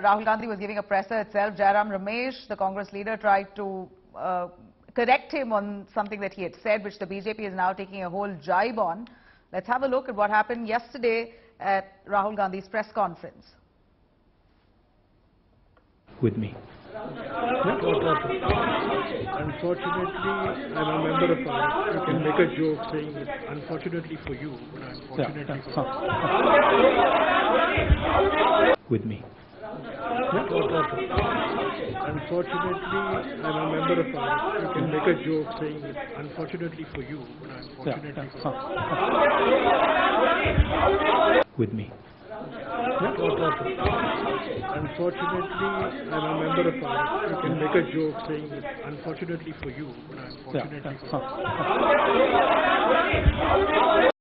Rahul Gandhi was giving a presser itself, Jairam Ramesh, the Congress leader, tried to correct him on something that he had said, which the BJP is now taking a whole jibe on. Let's have a look at what happened yesterday at Rahul Gandhi's press conference. With me. Unfortunately, I'm a member of Parliament. You can make a joke saying, unfortunately for you, but unfortunately for With me. Unfortunately, I'm a member of Parliament. You can make a joke saying, unfortunately for you, but unfortunately for With me. Unfortunately, I'm a member of Parliament. You can make a joke saying, unfortunately for you, but unfortunately for